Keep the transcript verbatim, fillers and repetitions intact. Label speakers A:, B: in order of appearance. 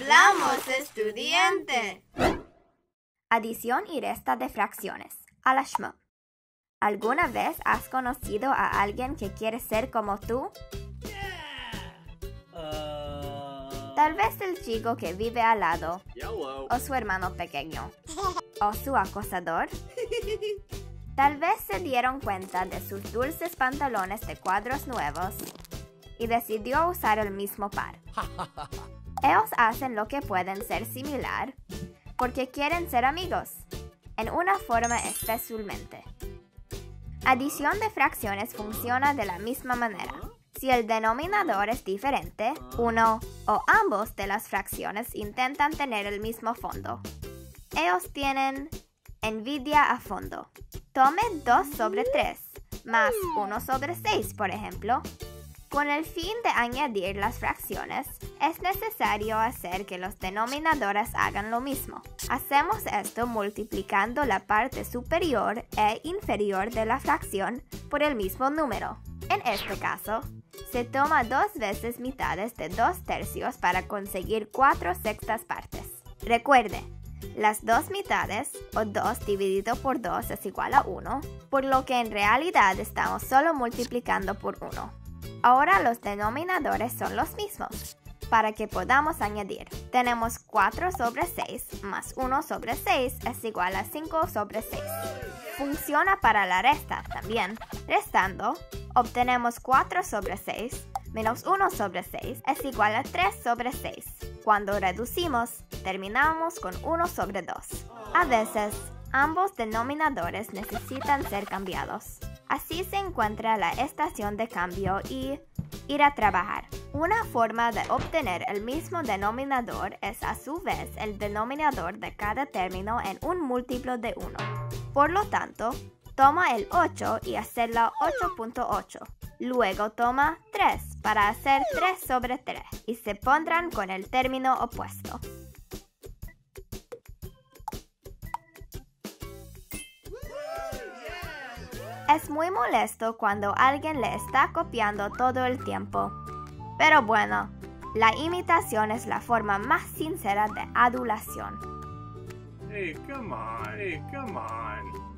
A: Hablamos estudiante.
B: Adición y resta de fracciones. A la Shmo. ¿Alguna vez has conocido a alguien que quiere ser como tú?
C: Uh...
B: Tal vez el chico que vive al lado,
C: Yellow.
B: o su hermano pequeño, o su acosador. Tal vez se dieron cuenta de sus dulces pantalones de cuadros nuevos y decidió usar el mismo par. Ellos hacen lo que pueden ser similar porque quieren ser amigos, en una forma especialmente. Adición de fracciones funciona de la misma manera. Si el denominador es diferente, uno o ambos de las fracciones intentan tener el mismo fondo. Ellos tienen envidia a fondo. Tome dos sobre tres más uno sobre seis, por ejemplo. Con el fin de añadir las fracciones, es necesario hacer que los denominadores hagan lo mismo. Hacemos esto multiplicando la parte superior e inferior de la fracción por el mismo número. En este caso, se toma dos veces mitades de dos tercios para conseguir cuatro sextas partes. Recuerde, las dos mitades, o dos dividido por dos, es igual a uno, por lo que en realidad estamos solo multiplicando por uno. Ahora los denominadores son los mismos. Para que podamos añadir, tenemos cuatro sobre seis más uno sobre seis es igual a cinco sobre seis. Funciona para la resta también. Restando, obtenemos cuatro sobre seis menos uno sobre seis es igual a tres sobre seis. Cuando reducimos, terminamos con uno sobre dos. A veces, ambos denominadores necesitan ser cambiados. Así se encuentra la estación de cambio y ir a trabajar. Una forma de obtener el mismo denominador es a su vez el denominador de cada término en un múltiplo de uno. Por lo tanto, toma el ocho y hacerlo ocho punto ocho. Luego toma tres para hacer tres sobre tres y se pondrán con el término opuesto. Es muy molesto cuando alguien le está copiando todo el tiempo. Pero bueno, la imitación es la forma más sincera de adulación.
C: Hey, come on. Hey, come on.